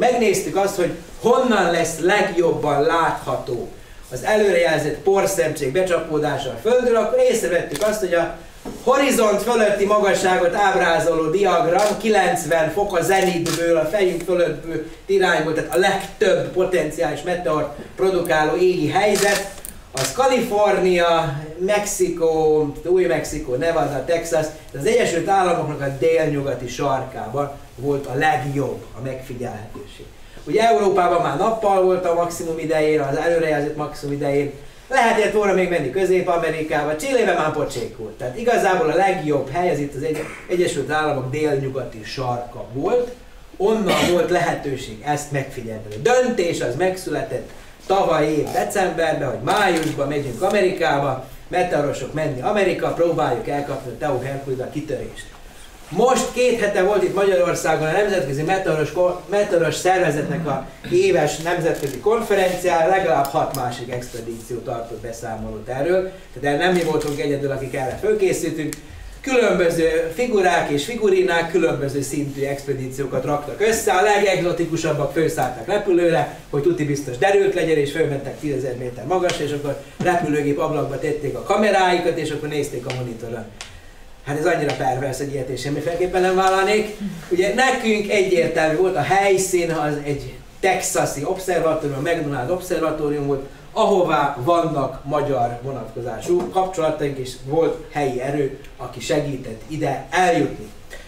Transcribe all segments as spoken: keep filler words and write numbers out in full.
megnéztük azt, hogy honnan lesz legjobban látható az előrejelzett porszemcsék becsapódása a Földről, akkor észrevettük azt, hogy a horizont fölötti magasságot ábrázoló diagram kilencven fok a zenitből, a fejünk fölöttből irányból, tehát a legtöbb potenciális meteort produkáló égi helyzet, az Kalifornia, Mexikó, Új-Mexikó, Nevada, Texas, az Egyesült Államoknak a délnyugati sarkában volt a legjobb a megfigyelhetőség. Ugye Európában már nappal volt a maximum idején, az előrejelzett maximum idején, lehetett volna még menni Közép-Amerikába, Chilében már pocsék volt. Tehát igazából a legjobb hely az itt az Egy Egyesült Államok délnyugati sarka volt, onnan volt lehetőség ezt megfigyelni. A döntés az megszületett tavaly év decemberben, hogy májusban megyünk Amerikába, meteorosok menni Amerika, próbáljuk elkapni a Tau Herculida kitörést. Most két hete volt itt Magyarországon a Nemzetközi Meteoros, Meteoros Szervezetnek a éves nemzetközi konferenciája, legalább hat másik expedíció tartott beszámolót erről, tehát nem mi voltunk egyedül, akik erre fölkészültünk. Különböző figurák és figurinák különböző szintű expedíciókat raktak össze, a legegzotikusabbak fölszálltak repülőre, hogy tuti biztos derült legyen, és fölmentek tízezer méter magasra, és akkor repülőgép ablakba tették a kameráikat, és akkor nézték a monitoron. Hát ez annyira pervers, hogy ilyet én semmiféleképpen nem vállalnék. Ugye nekünk egyértelmű volt, a helyszín az egy texasi obszervatórium, a McDonald obszervatórium volt, ahová vannak magyar vonatkozású kapcsolataink, és volt helyi erő, aki segített ide eljutni.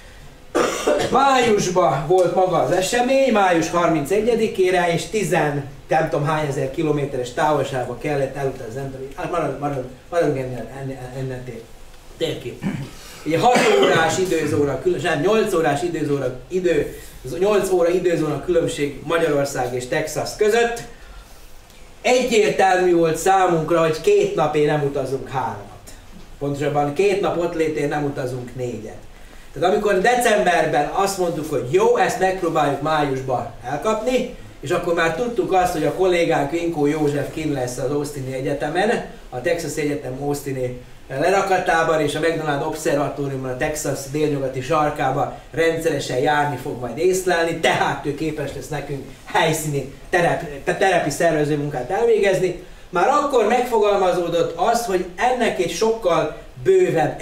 Májusban volt maga az esemény, május harmincegyedikére, és tíz nem tudom hány ezer kilométeres távolságba kellett elutazni, nem tudom, hát maradunk marad, marad, ennél, ennél, ennél tér, térkép. Ugye hat órás időzóra, nem, nyolc órás időzóra, idő, nyolc óra időzóra különbség Magyarország és Texas között. Egyértelmű volt számunkra, hogy két napé nem utazunk háromat. Pontosabban két nap ott létén nem utazunk négyet. Tehát amikor decemberben azt mondtuk, hogy jó, ezt megpróbáljuk májusban elkapni, és akkor már tudtuk azt, hogy a kollégánk Vinkó József kint lesz az Austini Egyetemen, a Texas Egyetem Austini lerakatában és a McDonald Obszervatóriumban, a Texas délnyugati sarkában rendszeresen járni fog majd észlelni, tehát ő képes lesz nekünk helyszíni terep, terepi szervező munkát elvégezni. Már akkor megfogalmazódott az, hogy ennek egy sokkal bővebb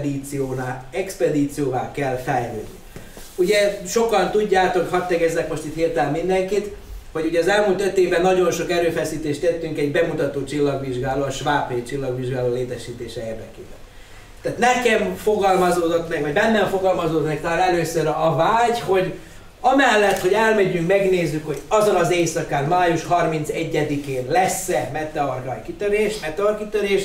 expedícióvá kell fejlődni. Ugye sokan tudjátok, hadd tegezzek most itt hirtelen mindenkit, hogy ugye az elmúlt öt évben nagyon sok erőfeszítést tettünk egy bemutató csillagvizsgáló, a Schwab csillagvizsgáló létesítése érdekében. Tehát nekem fogalmazódott meg, vagy bennem fogalmazódott meg talán először a vágy, hogy amellett, hogy elmegyünk, megnézzük, hogy azon az éjszakán, május harmincegyedikén lesz-e meteorraj kitörés, meteorkitörés,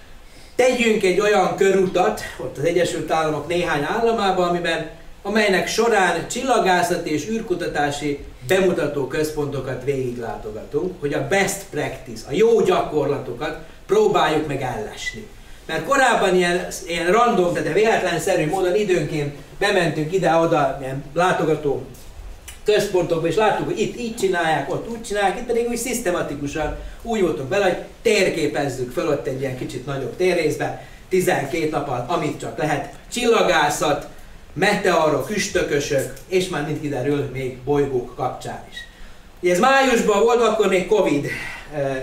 tegyünk egy olyan körutat, ott az Egyesült Államok néhány államában, amiben amelynek során csillagászati és űrkutatási bemutató központokat végiglátogatunk, hogy a best practice, a jó gyakorlatokat próbáljuk meg ellesni. Mert korábban ilyen, ilyen random, tehát véletlenszerű módon időnként bementünk ide-oda ilyen látogató központokba, és láttuk, hogy itt így csinálják, ott úgy csinálják, itt pedig úgy szisztematikusan úgy voltunk vele, hogy térképezzük föl ott egy ilyen kicsit nagyobb térrészbe, tizenkét nap alatt, amit csak lehet, csillagászat, meteorok, üstökösök, és már mind kiderül még bolygók kapcsán is. Ugye ez májusban volt, akkor még Covid eh,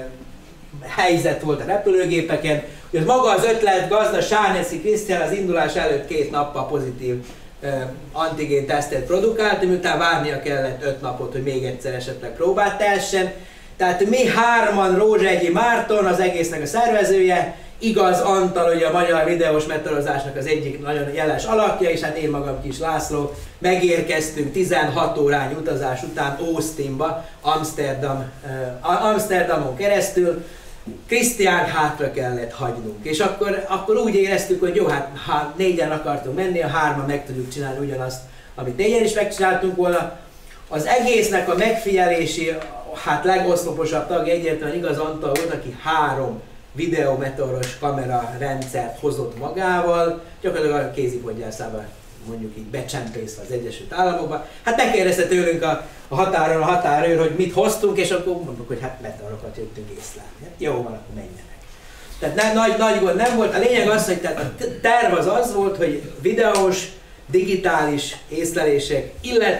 helyzet volt a repülőgépeken. Ugye maga az ötlet, Gazda Sárneci Krisztián az indulás előtt két nappal pozitív eh, antigén tesztet produkált, miután várnia kellett öt napot, hogy még egyszer esetleg próbát tehessen. Tehát mi hárman, Rózsegyi Márton, az egésznek a szervezője, Igaz Antal, ugye a magyar videós meteorozásnak az egyik nagyon jeles alakja, és hát én magam Kis László, megérkeztünk tizenhat órányi utazás után Austinba, Amsterdam, uh, Amsterdamon keresztül, Krisztián hátra kellett hagynunk. És akkor, akkor úgy éreztük, hogy jó, hát ha négyen akartunk menni, a hárman meg tudjuk csinálni ugyanazt, amit négyen is megcsináltunk volna. Az egésznek a megfigyelési, hát legoszloposabb tagja egyértelműen Igaz Antal volt, aki három videometeoros kamera rendszert hozott magával, gyakorlatilag a kézipodgyászában mondjuk így becsempészve az Egyesült Államokba. Hát megkérdezte tőlünk a, a határon a határőr, hogy mit hoztunk, és akkor mondjuk, hogy hát meteorokat jöttünk észlelni. Hát jó van, akkor menjenek. Tehát ne, nagy, nagy gond nem volt. A lényeg az, hogy tehát a terv az az volt, hogy videós, digitális észlelések, illetve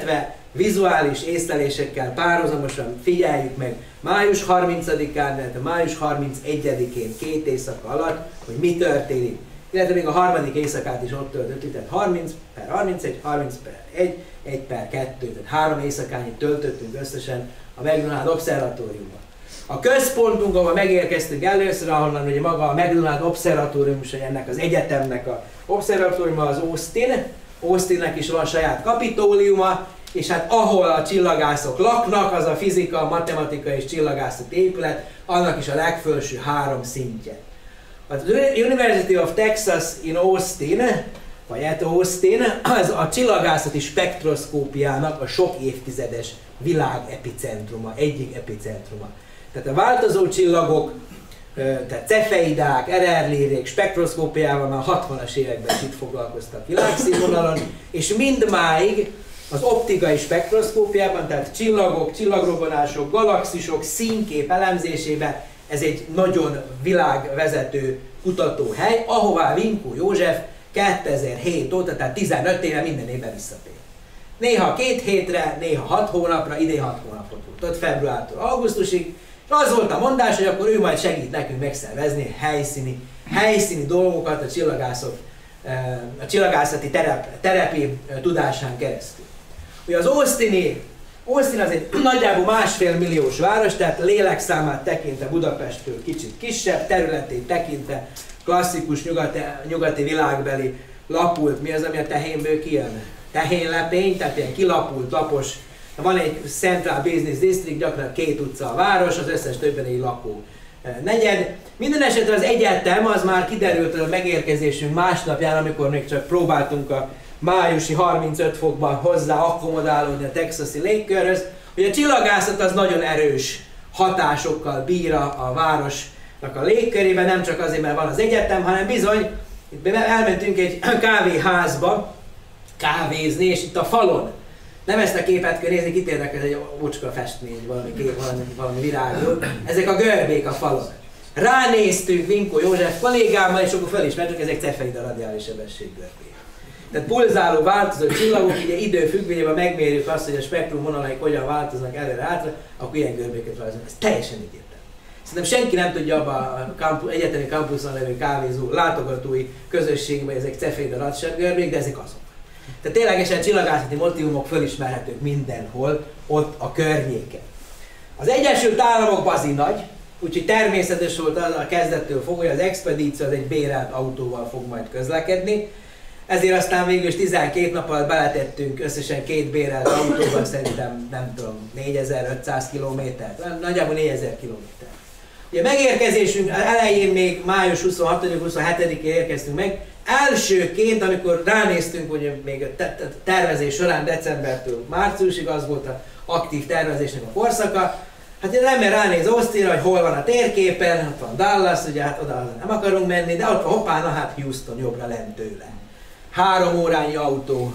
vizuális észlelésekkel párhuzamosan figyeljük meg május harmincadikán, tehát a május harmincegyedikén két éjszaka alatt, hogy mi történik. Illetve még a harmadik éjszakát is ott töltöttük, tehát harminc per harmincegy, harminc per egy, egy per kettő, tehát három éjszakányit töltöttünk összesen a McDonald Obszervatóriumban. A központunk, ahol megérkeztünk először, ahonnan ugye maga a McDonald Obszervatórium, és ennek az egyetemnek a obszervatóriuma az Austin. Austinnek is van saját kapitóliuma, és hát ahol a csillagászok laknak, az a fizika, matematika és csillagászati épület, annak is a legfelső három szintje. Az University of Texas in Austin, vagy at Austin, az a csillagászati spektroszkópiának a sok évtizedes világ epicentruma, egyik epicentruma. Tehát a változó csillagok, tehát cefeidák, ererlérék spektroszkópiával már a hatvanas években is itt foglalkoztak világszínvonalon, és mindmáig az optikai spektroszkópiában, tehát csillagok, csillagrobbanások, galaxisok színkép elemzésében ez egy nagyon világvezető kutatóhely, ahová Vinkó József kétezer-hét óta, tehát tizenöt éve minden évben visszatér. Néha két hétre, néha hat hónapra, idén hat hónapot volt, ott februártól augusztusig, és az volt a mondás, hogy akkor ő majd segít nekünk megszervezni helyszíni, helyszíni dolgokat a csillagászok, a csillagászati terep, terepi tudásán keresztül. Ugye az Austini, Austin az egy nagyjából másfél milliós város, tehát lélekszámát tekintve Budapesttől kicsit kisebb, területét tekintve klasszikus nyugati, nyugati világbeli lapult, mi az, ami a tehénből kijön? Tehénlepény, tehát ilyen kilapult, lapos. Van egy Central Business District, gyakran két utca a város, az összes többen egy lakó negyed. Minden esetre az egyetem, az már kiderült a megérkezésünk másnapján, amikor még csak próbáltunk a májusi harmincöt fokban hozzá akkomodálódni a texasi légkörhöz, hogy a csillagászat az nagyon erős hatásokkal bír a városnak a légkörében, nem csak azért, mert van az egyetem, hanem bizony, itt elmentünk egy kávéházba kávézni, és itt a falon, nem ezt a képet kell nézni, kit érdekel, ez egy ocska festmény, valami, valami, valami virágról, ezek a görbék a falon. Ránéztünk Vinkó József kollégámmal, és akkor felismertük, ezek cefeida radiális sebesség görbék. Tehát pulzáló, változó csillagok, ugye idő függvényében megmérjük azt, hogy a spektrum vonalaik hogyan változnak előre-hátra, akkor ilyen görbéket rajzolunk. Ez teljesen egyértelmű. Szerintem senki nem tudja abban a kampu, egyetemi kampuszon levő kávézó látogatói közösségben, ezek cefeida radiális görbék, de ezek azok. Tehát ténylegesen csillagászati motívumok fölismerhetők mindenhol, ott a környéken. Az Egyesült Államokban az nagy, úgyhogy természetes volt az a kezdettől fogva, hogy az expedíció az egy bérelt autóval fog majd közlekedni. Ezért aztán végül is tizenkét nap alatt beletettünk összesen két bérelt autóval, szerintem nem tudom, négyezer-ötszáz kilométert, nagyjából négyezer kilométer. Ugye megérkezésünk elején még május huszonhatodika-huszonhetedikén érkeztünk meg, elsőként, amikor ránéztünk, hogy még a tervezés során decembertől márciusig az volt az aktív tervezésnek a korszaka, hát az ember ránéz Austinra, hogy hol van a térképen, ott van Dallas, ugye hát oda nem akarunk menni, de ott van hoppá, na hát Houston jobbra lent tőle. Három órányi autó,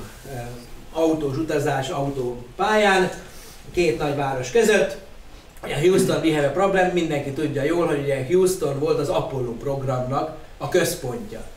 autós utazás, autópályán, két nagyváros között. Ugye Houston we have a problem, mindenki tudja jól, hogy ugye Houston volt az Apollo programnak a központja.